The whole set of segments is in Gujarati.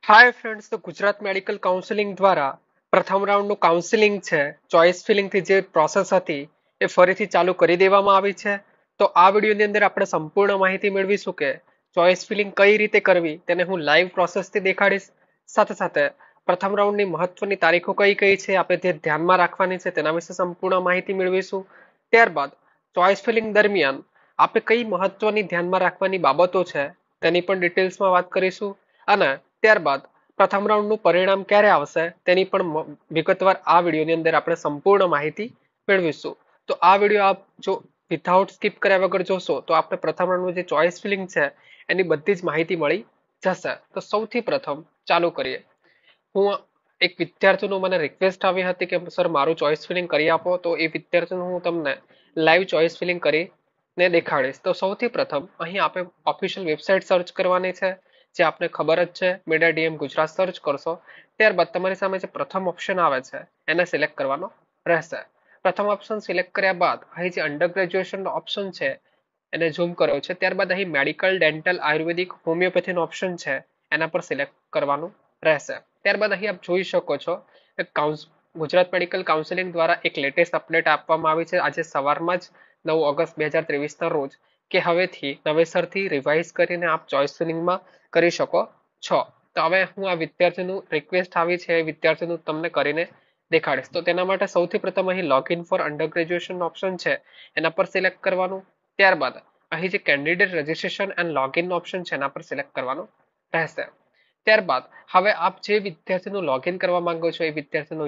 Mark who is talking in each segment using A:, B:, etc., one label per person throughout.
A: હાય ફ્રેન્ડ્સ, તો ગુજરાત મેડિકલ કાઉન્સિલિંગ દ્વારા પ્રથમ રાઉન્ડનું કાઉન્સિલિંગ છે ચોઇસ ફિલિંગથી જે પ્રોસેસ હતી એ ફરીથી ચાલુ કરી દેવામાં આવી છે. તો આ વિડીયોની અંદર આપણે સંપૂર્ણ માહિતી મેળવીશું કે ચોઇસ ફિલિંગ કઈ રીતે કરવી તેને હું લાઈવ પ્રોસેસથી દેખાડીશ. સાથે સાથે પ્રથમ રાઉન્ડની મહત્વની તારીખો કઈ કઈ છે, આપણે જે ધ્યાનમાં રાખવાની છે તેના વિશે સંપૂર્ણ માહિતી મેળવીશું. ત્યારબાદ ચોઇસ ફિલિંગ દરમિયાન આપણે કઈ મહત્વની ધ્યાનમાં રાખવાની બાબતો છે તેની પણ ડિટેલ્સમાં વાત કરીશું. અને ત્યારબાદ પ્રથમ રાઉન્ડનું પરિણામ ક્યારે આવશે તેની પણ વિગતવાર આ વિડીયોની અંદર આપણે સંપૂર્ણ માહિતી મેળવીશું. તો આ વિડીયો આપ જો વિથઆઉટ સ્કીપ કર્યા વગર જોશો તો આપણે પ્રથમ રાઉન્ડનું જે ચોઇસ ફિલિંગ છે એની બધી જ માહિતી મળી જશે. તો સૌથી પ્રથમ ચાલુ કરીએ. હું એક વિદ્યાર્થીનું મને રિક્વેસ્ટ આવી હતી કે સર મારું ચોઇસ ફિલિંગ કરી આપો, તો એ વિદ્યાર્થીનું હું તમને લાઈવ ચોઇસ ફિલિંગ કરીને દેખાડીશ. તો સૌથી પ્રથમ અહીં આપણે ઓફિશિયલ વેબસાઇટ સર્ચ કરવાની છે, જે આપને ખબર જ છે. મીડિયા ડીએમ ગુજરાત સર્ચ કરશો ત્યારબાદ તમારી સામે જે પ્રથમ ઓપ્શન આવે છે એને સિલેક્ટ કરવાનો રહેશે. પ્રથમ ઓપ્શન સિલેક્ટ કર્યા બાદ અહીં જે અંડર ગ્રેજ્યુએશન ઓપ્શન છે એને ઝૂમ કર્યો છે. ત્યારબાદ અહીં મેડિકલ, ડેન્ટલ, આયુર્વેદિક, હોમિયોપેથીનો ઓપ્શન છે એના પર સિલેક્ટ કરવાનું રહેશે. ત્યારબાદ અહીં આપ જોઈ શકો છો કે ગુજરાત મેડિકલ કાઉન્સિલિંગ દ્વારા એક લેટેસ્ટ અપડેટ આપવામાં આવી છે આજે સવારમાં જ 9 ઓગસ્ટ 2023 રોજ, કે હવેથી નવેસરથી રિવાઇઝ કરીને આપ ચોઇસ ફિલિંગમાં કરી શકો છો. તો હવે હું આ વિદ્યાર્થીનું રિક્વેસ્ટ આવી છે એ વિદ્યાર્થીનું તમને કરીને દેખાડીશ. તો તેના માટે સૌથી પ્રથમ અહીં login for under graduation option છે એના પર સિલેક્ટ કરવાનું. ત્યારબાદ અહીં જે candidate registration and login option છે એના પર સિલેક્ટ કરવાનું રહેશે. ત્યારબાદ હવે આપ જે વિદ્યાર્થીનું લોગિન કરવા માંગો છો એ વિદ્યાર્થીનો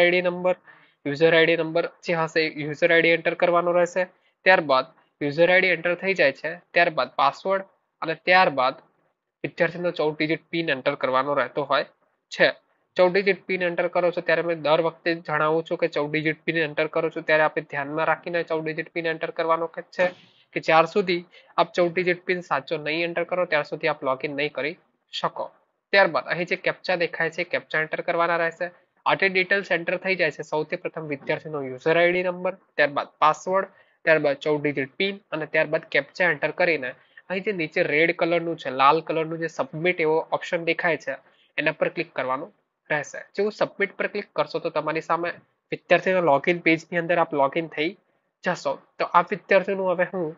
A: યુઝર આઈડી નંબર જે હશે યુઝર આઈડી એન્ટર કરવાનો રહેશે. ત્યારબાદ યુઝર આઈડી એન્ટર થઈ જાય છે ત્યારબાદ પાસવર્ડ અને ત્યારબાદ વિદ્યાર્થીનો 14 ડિજિટ પિન એન્ટર કરવાનો રહેતો હોય છે. 14 ડિજિટ પિન એન્ટર કરો છો ત્યારે મેં દર વખતે જણાવું છું કે 14 ડિજિટ પિન એન્ટર કરો છો ત્યારે આપણે ધ્યાનમાં રાખીને 14 ડિજિટ પિન એન્ટર કરવાનો છે, કે જ્યાર સુધી આપ 14 ડિજિટ પિન સાચો નહીં એન્ટર કરો ત્યાર સુધી આપ લોગિન નહીં કરી શકો. ત્યારબાદ અહીં જે કેપ્ચા દેખાય છે કેપ્ચા એન્ટર કરવાના રહેશે. આટલી ડિટેલ્સ એન્ટર થઈ જાય છે. સૌથી પ્રથમ વિદ્યાર્થીનો યુઝર આઈડી નંબર, ત્યારબાદ પાસવર્ડ, ત્યારબાદ 14 ડિજિટ પિન અને ત્યારબાદ કેપ્ચા એન્ટર કરીને અહીં જે નીચે રેડ કલરનું છે, લાલ કલરનું જે સબમિટ એવો ઓપ્શન દેખાય છે એના પર ક્લિક કરવાનું રહેશે. જેવું સબમિટ પર ક્લિક કરશો તો તમારી સામે વિદ્યાર્થીના લોગિન પેજની અંદર આપ લોગિન થઈ જશો. તો આ વિદ્યાર્થીનું હવે હું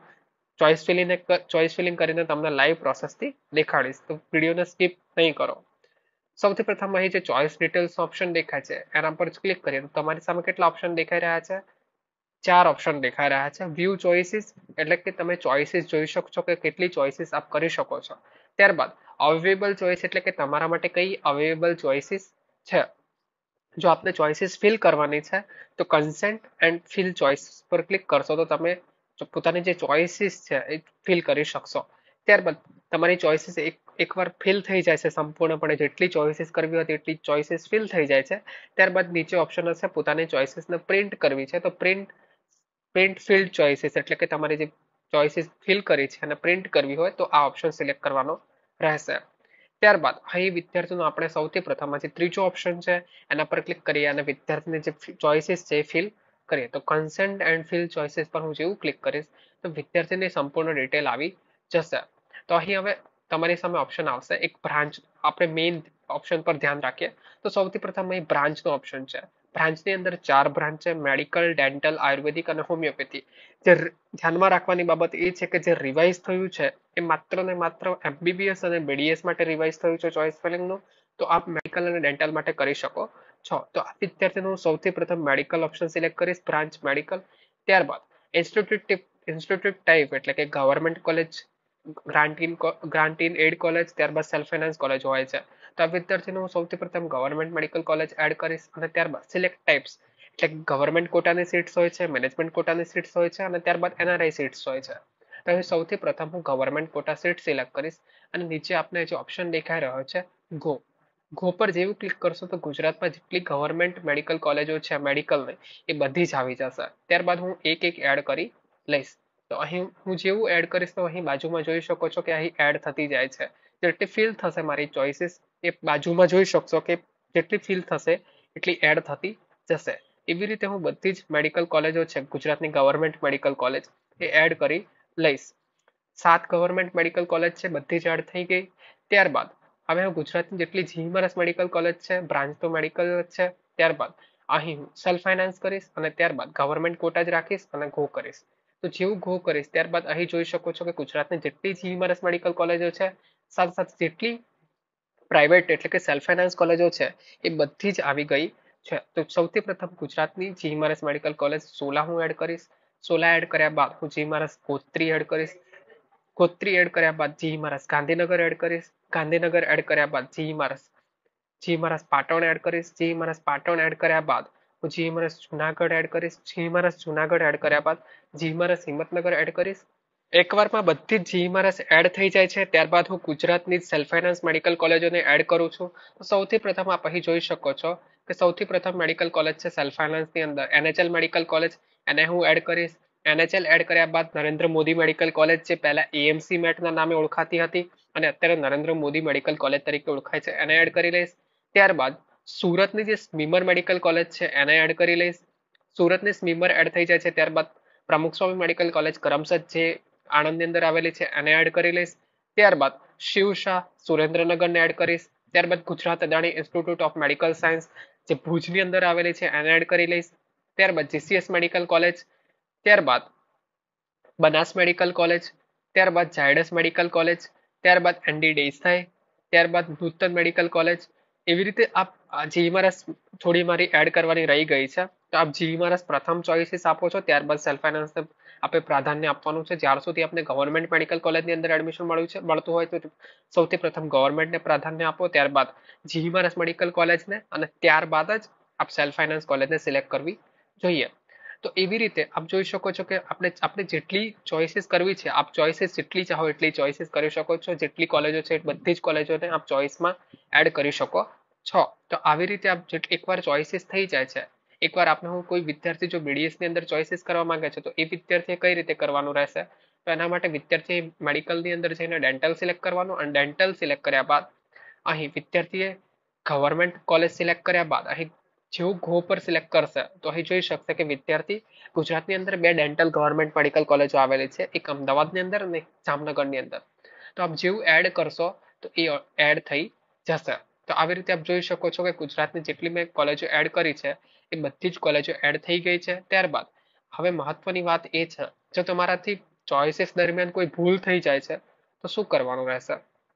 A: ચોઇસ ફિલિંગ કરીને તમને લાઈવ પ્રોસેસથી દેખાડીશ. તો વિડીયોને સ્કીપ નહીં કરો. સૌથી પ્રથમ અહીં જે ચોઇસ ડિટેલ્સ ઓપ્શન દેખાય છે એના પર ક્લિક કરીએ તો તમારી સામે કેટલા ઓપ્શન દેખાઈ રહ્યા છે? 4 ઓપ્શન દેખાઈ રહ્યા છે. વ્યૂ ચોઇસીસ એટલે કે તમે ચોઇસીસ જોઈ શકશો કે કેટલી ચોઇસીસ આપ કરી શકો છો. ત્યારબાદ અવેલેબલ ચોઇસ એટલે કે તમારા માટે કઈ અવેલેબલ ચોઇસીસ છે. જો આપને ચોઇસીસ ફિલ કરવાની છે તો કન્સેન્ટ એન્ડ ફિલ ચોઇસ પર ક્લિક કરશો તો તમે પોતાની જે ચોઇસીસ છે એ ફિલ કરી શકશો. ત્યારબાદ તમારી ચોઇસીસ એકવાર ફિલ થઈ જાય છે સંપૂર્ણપણે, જેટલી ચોઇસીસ કરવી હોય તેટલી ચોઇસીસ ફિલ થઈ જાય છે ત્યારબાદ નીચે ઓપ્શન હશે પોતાની ચોઇસીસને પ્રિન્ટ કરવી છે તો પ્રિન્ટ ફિલ્ડ ચોઇસીસ એટલે કે તમારી જે ચોઇસીસ ફિલ કરી છે અને પ્રિન્ટ કરવી હોય તો આ ઓપ્શન સિલેક્ટ કરવાનો રહેશે. ત્યારબાદ અહીં વિદ્યાર્થીનું આપણે સૌથી પ્રથમ જે ત્રીજો ઓપ્શન છે એના પર ક્લિક કરીએ અને વિદ્યાર્થીની જે ચોઇસીસ છે એ ફિલ કરીએ. તો કન્સેન્ટ એન્ડ ફિલ ચોઇસીસ પર હું જેવું ક્લિક કરીશ તો વિદ્યાર્થીની સંપૂર્ણ ડિટેલ આવી જશે. તો અહીં હવે તમારી સામે ઓપ્શન આવશે એક બ્રાન્ચ. આપણે મેઇન ઓપ્શન પર ધ્યાન રાખીએ તો સૌથી પ્રથમ અહીં બ્રાન્ચનો ઓપ્શન છે. બ્રાન્ચની અંદર 4 બ્રાન્ચ છે: મેડિકલ, ડેન્ટલ, આયુર્વેદિક અને હોમિયોપેથી. જે ધ્યાનમાં રાખવાની બાબત એ છે કે જે રિવાઇઝ થયું છે એ માત્ર ને માત્ર એમબીબીએસ અને બીડીએસ માટે રિવાઇઝ થયું છે ચોઇસ ફિલિંગનું. તો આપ મેડિકલ અને ડેન્ટલ માટે કરી શકો છો. તો આ વિદ્યાર્થીનું સૌથી પ્રથમ મેડિકલ ઓપ્શન સિલેક્ટ કરીશ, બ્રાન્ચ મેડિકલ. ત્યારબાદ ઇન્સ્ટિટ્યૂટ ટાઈપ એટલે કે government college, grant in aid college, ત્યારબાદ સેલ્ફ ફાઇનાન્સ કોલેજ હોય છે. તો આ વિદ્યાર્થીનું હું સૌથી પ્રથમ ગવર્મેન્ટ મેડિકલ કોલેજ એડ કરીશ અને ત્યારબાદ સિલેક્ટ ટાઈપ્સ એટલે ગવર્મેન્ટ કોટાની સીટ્સ હોય છે, મેનેજમેન્ટ કોટાની સીટ્સ હોય છે અને ત્યારબાદ એનઆરઆઈ સીટ્સ હોય છે. તો અહીં સૌથી પ્રથમ હું ગવર્મેન્ટ કોટા સીટ સિલેક્ટ કરીશ અને નીચે આપને જે ઓપ્શન દેખાઈ રહ્યો છે ગો પર જેવું ક્લિક કરશો તો ગુજરાતમાં જેટલી ગવર્મેન્ટ મેડિકલ કોલેજો છે મેડિકલની એ બધી જ આવી જશે. ત્યારબાદ હું એક એક એડ કરી લઈશ. તો અહીં હું જેવું એડ કરીશ તો અહીં બાજુમાં જોઈ શકો છો કે અહીં એડ થતી જાય છે. જેટલી ફિલ થશે મારી ચોઇસીસ એ બાજુમાં જોઈ શકશો કે જેટલી ફિલ થશે એટલી એડ થતી જશે. એવી રીતે હું બધી જ મેડિકલ કોલેજો છે ગુજરાતની ગવર્મેન્ટ મેડિકલ કોલેજ એ એડ કરી લઈશ. 7 ગવર્મેન્ટ મેડિકલ કોલેજ છે, બધી જ એડ થઈ ગઈ. ત્યારબાદ હવે હું ગુજરાતની જેટલી જીમરસ મેડિકલ કોલેજ છે, બ્રાન્ચ તો મેડિકલ છે, ત્યારબાદ અહીં હું સેલ્ફ ફાઇનાન્સ કરીશ અને ત્યારબાદ ગવર્મેન્ટ કોટા જ રાખીશ અને ગો કરીશ. તો જેવું ગો કરીશ ત્યારબાદ અહીં જોઈ શકો છો કે ગુજરાતની જેટલી જીમરસ મેડિકલ કોલેજો છે, સાથે સાથે જેટલી પ્રાઇવેટ એટલે કે સેલ્ફ ફાઇનાન્સ કોલેજો છે એ બધી જ આવી ગઈ છે. તો સૌથી પ્રથમ ગુજરાતની જીમરસ મેડિકલ કોલેજ સોલા હું એડ કરીશ. સોલા એડ કર્યા બાદ હું જીમરસ ગોત્રી એડ કરીશ. ગોત્રી એડ કર્યા બાદ જીમરસ ગાંધીનગર એડ કરીશ. ગાંધીનગર એડ કર્યા બાદ જીમરસ પાટણ એડ કરીશ. જીમરસ પાટણ એડ કર્યા બાદ હું જીમરસ જુનાગઢ એડ કરીશ. જીમરસ જુનાગઢ એડ કર્યા બાદ જીમરસ હિંમતનગર એડ કરીશ. એકવારમાં બધી જ જીમરસ એડ થઈ જાય છે ત્યારબાદ હું ગુજરાતની સેલ્ફ ફાઇનાન્સ મેડિકલ કોલેજોને એડ કરું છું. તો સૌથી પ્રથમ આપ અહીં જોઈ શકો છો કે સૌથી પ્રથમ મેડિકલ કોલેજ છે સેલ્ફ ફાઇનાન્સની અંદર એનએચએલ મેડિકલ કોલેજ, એને હું એડ કરીશ. એનએચએલ એડ કર્યા બાદ નરેન્દ્ર મોદી મેડિકલ કોલેજ જે પહેલા એએમસી મેટના નામે ઓળખાતી હતી અને અત્યારે નરેન્દ્ર મોદી મેડિકલ કોલેજ તરીકે ઓળખાય છે, એને એડ કરી લઈશ. ત્યારબાદ સુરતની જે સ્મીમર મેડિકલ કોલેજ છે એને એડ કરી લઈશ. સુરતની સ્મીમર એડ થઈ જાય છે ત્યારબાદ પ્રમુખ સ્વામી મેડિકલ કોલેજ કરમસદ જે આણંદની અંદર આવેલી છે એને એડ કરી લઈશ. ત્યારબાદ શિવશાહ સુરેન્દ્રનગરને એડ કરીશ. ત્યારબાદ Gujarat Adani institute of medical science જે ભુજની અંદર આવેલી છે એને એડ કરી લઈશ. ત્યારબાદ જીસીએસ મેડિકલ કોલેજ, ત્યારબાદ બનાસ મેડિકલ કોલેજ, ત્યારબાદ ઝાયડસ મેડિકલ કોલેજ, ત્યારબાદ એનડી દેસાઈ, ત્યારબાદ નૂતન મેડિકલ કોલેજ. એવી રીતે આપ જીમરસ થોડી મારી એડ કરવાની રહી ગઈ છે. તો આપ જીમરસ પ્રથમ ચોઇસીસ આપો છો, ત્યારબાદ સેલ્ફ ફાઇનાન્સ આપણે પ્રાધાન્ય આપવાનું છે. જ્યાર સુધી આપને ગવર્મેન્ટ મેડિકલ કોલેજની અંદર એડમિશન મળતું હોય તો સૌથી પ્રથમ ગવર્મેન્ટને પ્રાધાન્ય આપો, ત્યારબાદ જીમરસ મેડિકલ કોલેજને અને ત્યારબાદ જ આપ સેલ્ફ ફાઇનાન્સ કોલેજને સિલેક્ટ કરવી જોઈએ. તો એવી રીતે આપ જોઈ શકો છો કે આપણે જેટલી ચોઇસીસ કરવી છે આપ ચોઇસીસ જેટલી ચાહો એટલી ચોઇસીસ કરી શકો છો. જેટલી કોલેજો છે બધી જ કોલેજોને આપ ચોઇસમાં એડ કરી શકો છો. તો આવી રીતે આપ એકવાર ચોઇસીસ થઈ જાય છે, એકવાર આપણે હું કોઈ વિદ્યાર્થી જો બીડીએસ ની અંદર ચોઇસીસ કરવા માંગે છે તો એ વિદ્યાર્થીએ કઈ રીતે કરવાનું રહેશે? તો એના માટે વિદ્યાર્થી મેડિકલની અંદર જઈને ડેન્ટલ સિલેક્ટ કરવાનું અને ડેન્ટલ સિલેક્ટ કર્યા બાદ અહીં વિદ્યાર્થીએ ગવર્મેન્ટ કોલેજ સિલેક્ટ કર્યા બાદ અહીં જેવું ગો પર સિલેક્ટ કરશે તો અહીં જોઈ શકશે કે વિદ્યાર્થી ગુજરાતની અંદર બે ડેન્ટલ ગવર્મેન્ટ મેડિકલ કોલેજો આવેલી છે, એક અમદાવાદની અંદર અને જામનગરની અંદર. તો આપ જેવું એડ કરશો તો એ એડ થઈ જશે. તો આવી રીતે આપ જોઈ શકો છો કે ગુજરાતની જેટલી મેં કોલેજો એડ કરી છે એ બધી જ કોલેજો એડ થઈ ગઈ છે. ત્યારબાદ હવે મહત્વની વાત એ છે, જો તમારાથી ચોઇસીસ દરમિયાન કોઈ ભૂલ થઈ જાય છે તો શું કરવાનું રહેશે?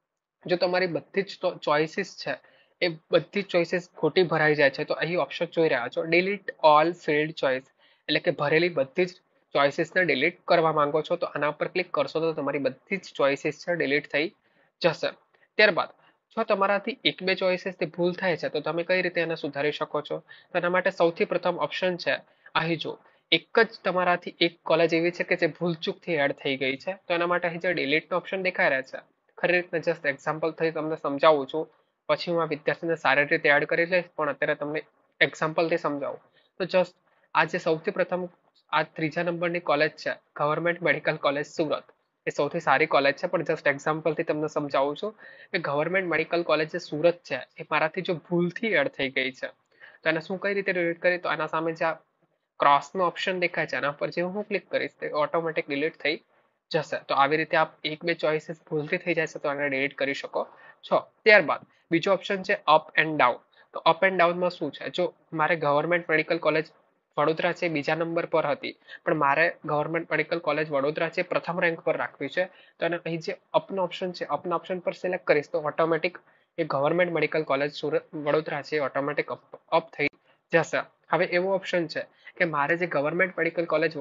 A: જો તમારી બધી જ ચોઇસીસ છે એ બધી ચોઇસીસ ખોટી ભરાઈ જાય છે તો અહીં ઓપ્શન જોઈ રહ્યા છો ડિલીટ ઓલ ફિલ્ડ ચોઇસ, એટલે કે ભરેલી બધી જ ચોઇસીસને ડિલીટ કરવા માંગો છો તો આના પર ક્લિક કરશો તો તમારી બધી જ ચોઇસીસ છે ડિલીટ થઈ જશે. ત્યારબાદ જો તમારાથી એક બે ચોઇસીસથી ભૂલ થાય છે તો તમે કઈ રીતે એને સુધારી શકો છો? તો એના માટે સૌથી પ્રથમ ઓપ્શન છે અહીં જો એક જ તમારાથી એક કોલેજ એવી છે કે જે ભૂલચૂકથી એડ થઈ ગઈ છે તો એના માટે અહીં જે ડિલીટનો ઓપ્શન દેખાઈ રહ્યા છે, ખરી રીતના જસ્ટ એક્ઝામ્પલ થઈ તમને સમજાવું છું, પછી હું આ વિદ્યાર્થીને સારી રીતે એડ કરી લઈશ, પણ અત્યારે તમને એક્ઝામ્પલથી સમજાવું. તો જસ્ટ આ જે સૌથી પ્રથમ આ ત્રીજા નંબરની કોલેજ છે ગવર્મેન્ટ મેડિકલ કોલેજ સુરત, એ સૌથી સારી કોલેજ છે, પણ જસ્ટ એક્ઝામ્પલથી તમને સમજાવું છું કે ગવર્મેન્ટ મેડિકલ કોલેજ જે સુરત છે એ મારાથી જો ભૂલથી એડ થઈ ગઈ છે તો એને શું કઈ રીતે ડિલીટ કરી? તો આના સામે જે ક્રોસનો ઓપ્શન દેખાય છે એના પર જે હું ક્લિક કરીશ તે ઓટોમેટિક ડિલીટ થઈ જશે. તો આવી રીતે આપ એક બે ચોઇસીસ ભૂલથી થઈ જશે તો આને ડિલીટ કરી શકો છો. ત્યારબાદ બીજો ઓપ્શન છે અપ એન્ડ ડાઉન. તો અપ એન્ડ ડાઉનમાં શું છે, જો મારે ગવર્મેન્ટ મેડિકલ કોલેજ વડોદરા છે બીજા નંબર પર હતી પણ મારે ગવર્મેન્ટ મેડિકલ કોલેજ વડોદરા છે પ્રથમ રેન્ક પર રાખવી છે તો એને અહીં જે અપનો ઓપ્શન છે અપના ઓપ્શન પર સિલેક્ટ કરીશ તો ઓટોમેટિક એ government medical college Surat Vadodara છે ઓટોમેટિક અપ થઈ જશે. હવે એવો ઓપ્શન છે કે મારે જે government medical college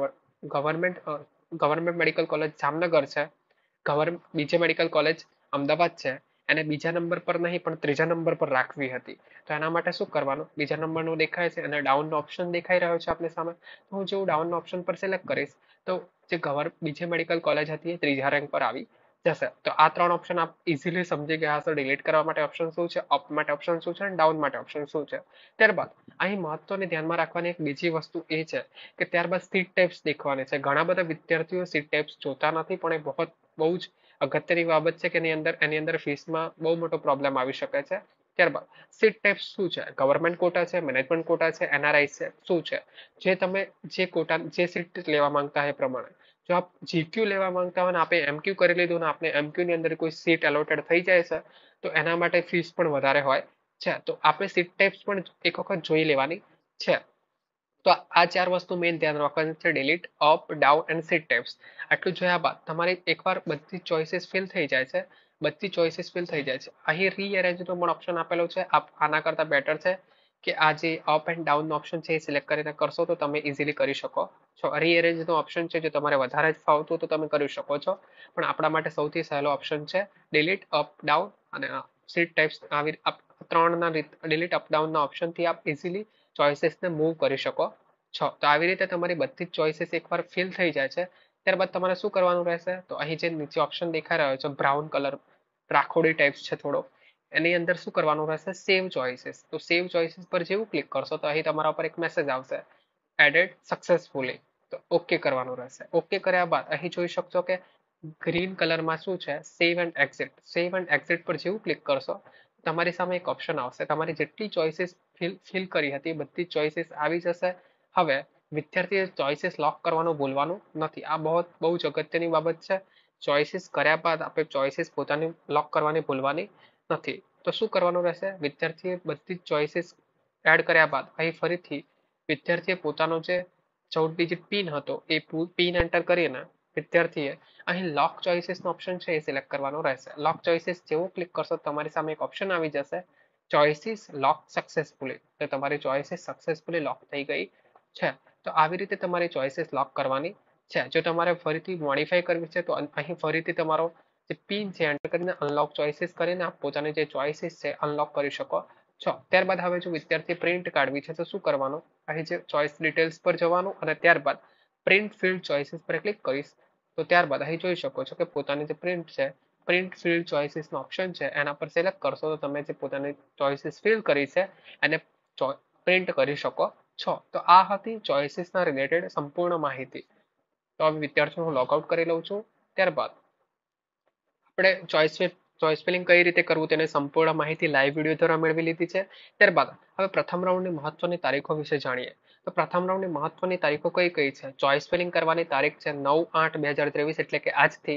A: government medical college Jamnagar છે, બીજી મેડિકલ કોલેજ અમદાવાદ છે, એને બીજા નંબર પર નહીં પણ ત્રીજા નંબર પર રાખવી હતી. તો એના માટે શું કરવાનું? બીજા નંબરનું દેખાય છે અને ડાઉનનો ઓપ્શન દેખાઈ રહ્યો છે આપની સામે. તો હું જેવું ડાઉનનો ઓપ્શન પર સિલેક્ટ કરીશ તો જે બીજી મેડિકલ કોલેજ હતી એ ત્રીજા રેન્ક પર આવી જશે. તો આ ત્રણ ઓપ્શન આપ ઇઝીલી સમજી ગયા હશો. ડિલીટ કરવા માટે ઓપ્શન શું છે, અપ માટે ઓપ્શન શું છે અને ડાઉન માટે ઓપ્શન શું છે. ત્યારબાદ અહીં મહત્વની ધ્યાનમાં રાખવાની એક બીજી વસ્તુ એ છે કે ત્યારબાદ સીટ ટાઈપ્સ દેખવાની છે. ઘણા બધા વિદ્યાર્થીઓ સીટ ટાઈપ્સ જોતા નથી પણ એ બહુ જ અગત્યની બાબત છે કે એની અંદર ફીસમાં બહુ મોટો પ્રોબ્લેમ આવી શકે છે. ત્યારબાદ સીટ ટાઈપ્સ શું છે? ગવર્મેન્ટ કોટા છે, મેનેજમેન્ટ કોટા છે, એનઆરઆઈ છે, શું છે? જે તમે જે સીટ લેવા માંગતા હોય એ પ્રમાણે. જો આપ જીક્યુ લેવા માંગતા હોય ને આપણે એમક્યુ કરી લીધું ને આપણે એમક્યુ ની અંદર કોઈ સીટ એલોટેડ થઈ જાય છે તો એના માટે ફીસ પણ વધારે હોય છે. તો આપણે સીટ ટાઈપ્સ પણ એક વખત જોઈ લેવાની છે. તો આ ચાર વસ્તુ મેઇન ધ્યાન રાખવાની છે. Delete, up, down and seat types. આટલું જોયા બાદ તમારી એકવાર બધી ચોઇસીસ ફિલ થઈ જાય છે, બધી ચોઇસીસ ફિલ થઈ જાય છે, અહીં રીઅરેન્જનો પણ ઓપ્શન આપેલો છે. આના કરતા બેટર છે કે આ જે અપ એન્ડ ડાઉનનો ઓપ્શન છે એ સિલેક્ટ કરીને કરશો તો તમે ઇઝીલી કરી શકો છો. રીઅરેન્જનો ઓપ્શન છે, જો તમારે વધારે જ ફાવતું તો તમે કરી શકો છો, પણ આપણા માટે સૌથી સહેલો ઓપ્શન છે ડિલીટ, અપ, ડાઉન અને સીટ ટાઈપ્સ. આવી ત્રણના ડિલીટ, અપ, ડાઉનના ઓપ્શનથી આપ ઇઝીલી ચોઇસીસને મૂવ કરી શકો છો. તો આવી રીતે તમારી બધી જ ચોઇસીસ એકવાર ફિલ થઈ જાય છે, ત્યારબાદ તમારે શું કરવાનું રહેશે, તો અહીં જે નીચે ઓપ્શન દેખાઈ રહ્યો છે બ્રાઉન કલર, રાખોડી ટાઈપ્સ છે થોડો, એની અંદર શું કરવાનું રહેશે, સેવ ચોઇસીસ. તો સેવ ચોઇસીસ પર જેવું ક્લિક કરશો તો અહીં તમારા પર એક મેસેજ આવશે, એડેડ સક્સેસફુલી. તો ઓકે કરવાનું રહેશે. ઓકે કર્યા બાદ અહીં જોઈ શકશો કે ગ્રીન કલરમાં શું છે, save and exit. Save and exit પર જેવું ક્લિક કરશો તમારી સામે એક ઓપ્શન આવશે, તમારી જેટલી ચોઇસીસ ફિલ કરી હતી બધી ચોઇસીસ આવી જશે. હવે વિદ્યાર્થીએ ચોઇસીસ લોક કરવાનું ભૂલવાનું નથી. આ બહુ જ અગત્યની બાબત છે. ચોઇસીસ કર્યા બાદ આપણે ચોઇસીસ પોતાની લોક કરવાની ભૂલવાની નથી. તો શું કરવાનું રહેશે, વિદ્યાર્થીએ બધી જ ચોઇસીસ એડ કર્યા બાદ અહીં ફરીથી વિદ્યાર્થીએ પોતાનો જે 14 ડિજિટ પિન હતો એ પિન એન્ટર કરીને વિદ્યાર્થીએ અહીં લોક ચોઇસીસનો ઓપ્શન છે એ સિલેક્ટ કરવાનો રહેશે. લોક ચોઇસીસ જેવું ક્લિક કરશો તમારી સામે એક ઓપ્શન આવી જશે, ચોઇસીસ લોક સક્સેસફુલી. તો તમારી ચોઇસીસ સક્સેસફુલી લોક થઈ ગઈ છે. તો આવી રીતે તમારી ચોઇસીસ લોક કરવાની છે. જો તમારે ફરીથી મોડિફાઈ કરવી છે તો અહીં ફરીથી તમારો જે પિન છે એન્ટર કરીને અનલોક ચોઇસીસ કરીને આપ પોતાની જે ચોઇસીસ છે અનલોક કરી શકો છો. ત્યારબાદ હવે જો વિદ્યાર્થી પ્રિન્ટ કાઢવી છે તો શું કરવાનું, અહીં જે ચોઇસ ડિટેલ્સ પર જવાનું અને ત્યારબાદ પ્રિન્ટ ફિલ્ડ ચોઇસીસ પર ક્લિક કરીશ તો ત્યારબાદ અહીં જોઈ શકો છો કે પોતાની જે પ્રિન્ટ છે, પ્રિન્ટ ફિલ્ડ ચોઇસીસનો ઓપ્શન છે એના પર સિલેક્ટ કરશો તો તમે જે પોતાની ચોઇસીસ ફિલ કરી છે એને પ્રિન્ટ કરી શકો છો. તો આ હતી ચોઇસીસના રિલેટેડ સંપૂર્ણ માહિતી. તો હવે વિદ્યાર્થીઓ હું લોગઆઉટ કરી લઉં છું. ત્યારબાદ આપણે ચોઇસ ફિલિંગ કઈ રીતે કરવું તેની સંપૂર્ણ માહિતી લાઈવ વિડીયો દ્વારા મેળવી લીધી છે. ત્યારબાદ હવે પ્રથમ રાઉન્ડની મહત્વની તારીખો વિશે જાણીએ. તો પ્રથમ રાઉન્ડની મહત્વની તારીખો કઈ કઈ છે, ચોઇસ ફિલિંગ કરવાની તારીખ છે 9/8/2023, એટલે કે આજથી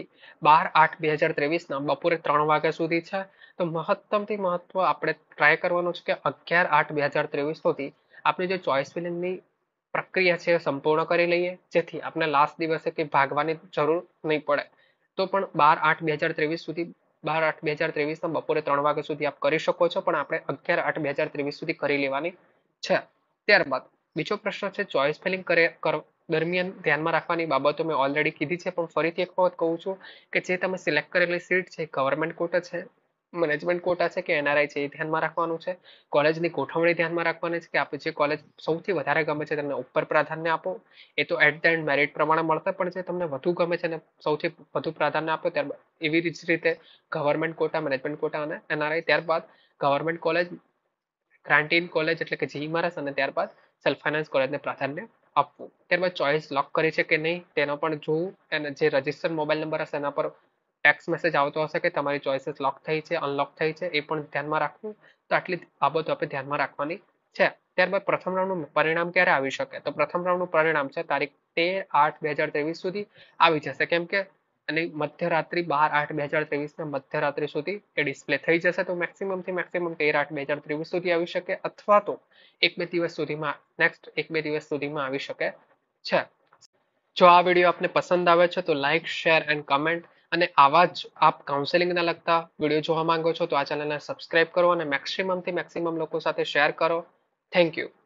A: 12/8/2023 બપોરે 3 વાગ્યા સુધી છે. તો મહત્તમથી મહત્વ આપણે ટ્રાય કરવાનું છે કે 11/8/2023 સુધી આપણે જે ચોઇસ ફિલિંગની પ્રક્રિયા છે સંપૂર્ણ કરી લઈએ, જેથી આપણે લાસ્ટ દિવસે કંઈ ભાગવાની જરૂર નહીં પડે. તો પણ 12/8/2023 સુધી 12/8/2023 બપોરે 3 વાગ્યા સુધી આપ કરી શકો છો, પણ આપણે 11/8/2023 સુધી કરી લેવાની છે. ત્યારબાદ બીજો પ્રશ્ન છે ચોઇસ ફિલિંગ દરમિયાન ધ્યાનમાં રાખવાની બાબતો મેં ઓલરેડી કીધી છે, પણ ફરીથી એક વખત કહું છું કે જે તમે સિલેક્ટ કરેલી સીટ છે ગવર્મેન્ટ કોટા છે, મેનેજમેન્ટ કોટા છે કે એનઆરઆઈ છે એ ધ્યાનમાં રાખવાનું છે. કોલેજની ગોઠવણી ધ્યાનમાં રાખવાની છે કે આપણે જે કોલેજ સૌથી વધારે ગમે છે તેમને ઉપર પ્રાધાન્ય આપો. એ તો એટ ધ એન્ડ મેરિટ પ્રમાણે મળશે, પણ જે તમને વધુ ગમે છે અને સૌથી વધુ પ્રાધાન્ય આપો ત્યારબાદ એવી જ રીતે ગવર્મેન્ટ કોટા, મેનેજમેન્ટ કોટા અને એનઆરઆઈ, ત્યારબાદ ગવર્મેન્ટ કોલેજ, ગ્રાન્ટીન કોલેજ એટલે કે જીઈઆરએસ અને ત્યારબાદ સેલ્ફ ફાઇનાન્સ કોલેજને પ્રાધાન્ય આપવું. ત્યારબાદ ચોઇસ લોક કરી છે કે નહીં તેનો પણ જોવું, અને જે રજિસ્ટર મોબાઈલ નંબર હશે એના પર ટેક્સ મેસેજ આવતો હશે કે તમારી ચોઇસીસ લોક થઈ છે, અનલોક થઈ છે, એ પણ ધ્યાનમાં રાખવું. તો આટલી બાબતો આપણે ધ્યાનમાં રાખવાની છે. ત્યારબાદ પ્રથમ રાઉન્ડનું પરિણામ ક્યારે આવી શકે, તો પ્રથમ રાઉન્ડનું પરિણામ છે તારીખ 13/8/2023 સુધી આવી જશે, કેમ કે અને મધ્યરાત્રિ 12/8/2023 મધ્યરાત્રિ સુધી એ ડિસ્પ્લે થઈ જશે. તો મેક્સિમમથી મેક્સિમમ 13/8/2023 સુધી આવી શકે, અથવા તો 1-2 દિવસ સુધીમાં, નેક્સ્ટ 1-2 દિવસ સુધીમાં આવી શકે છે. જો આ વિડીયો આપને પસંદ આવે છે તો લાઇક, શેર એન્ડ કમેન્ટ, અને આવા જ આપ કાઉન્સેલિંગના લગતા વિડીયો જોવા માંગો છો તો આ ચેનલને સબસ્ક્રાઇબ કરો અને મેક્સિમમથી મેક્સિમમ લોકો સાથે શેર કરો. Thank you.